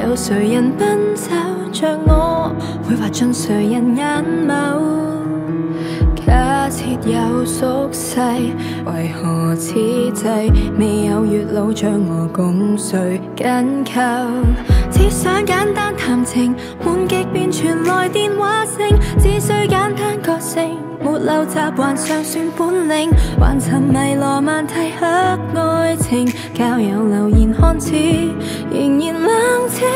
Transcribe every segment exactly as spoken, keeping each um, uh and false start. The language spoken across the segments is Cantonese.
有誰人奔走像我，會滑進誰人眼眸？假設有宿世，為何此際未有月老將我共誰緊扣？只想簡單談情，悶極便傳來電話聲，只需簡單個性，沒陋習還尚算本領，還沉迷羅曼蒂克愛情，交友留言看似仍然冷清。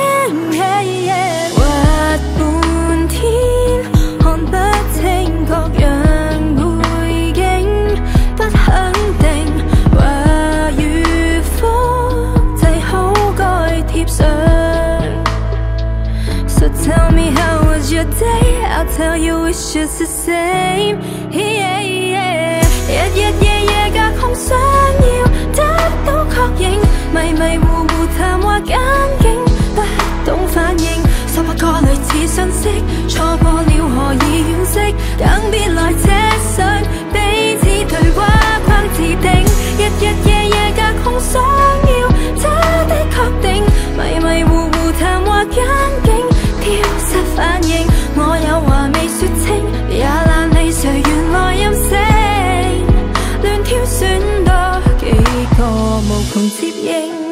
滑半天看不清各樣背景，不肯定話語複製好該貼上。So tell me how was your day? I'll tell you it's just the same. Yeah, yeah. 日日夜夜隔空想要得到確認，迷迷糊糊談話間竟不懂反應，數百個類似訊息，錯過了何以惋惜，更別來奢想，彼此對話框置頂。日日夜夜隔空想要他的確定，迷迷糊糊談話間竟丟失反應，我有話未説清，也懶理誰原來任性，亂挑選多幾個無窮接應。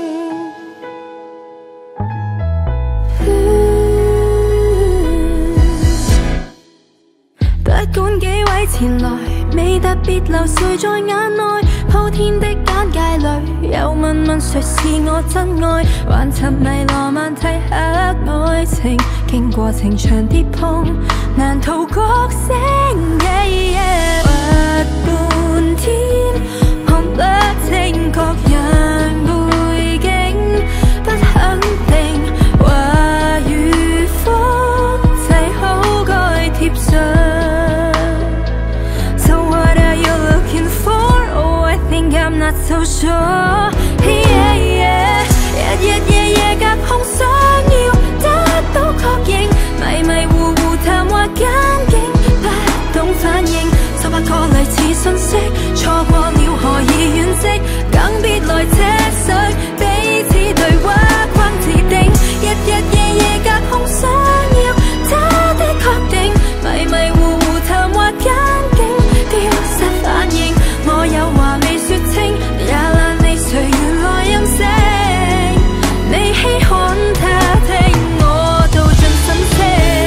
不管幾位前來，未特別留誰在眼內，鋪天的簡介裏，又問問誰是我真愛，還沉迷羅曼蒂克愛情，經過情場跌碰，難逃角色。滑半天看不清各樣背景，不肯定話語複製好該貼上。I'm not so sure. Yeah, yeah. 日日夜夜隔空想要得到確認，迷迷糊糊談話間竟不懂反應，數百個類似訊息，錯過了何以惋惜，更別來奢想，彼此對話框置頂。日日夜夜隔空想要他的確定，迷迷糊糊談話間竟丟失反應，我有話未説清，也懶理誰原來任性，你稀罕他聽我道盡心聲。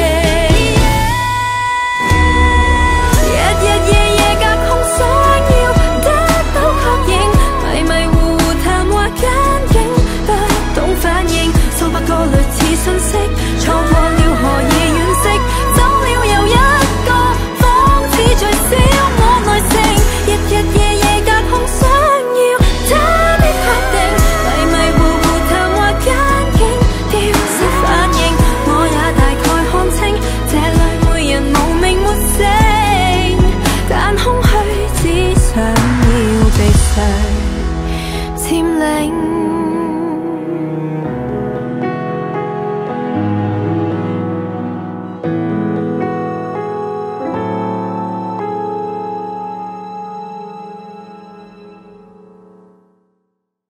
日日夜夜隔空想要得到確認，迷迷糊糊談話間竟不懂反應，數百個類似訊息，錯過了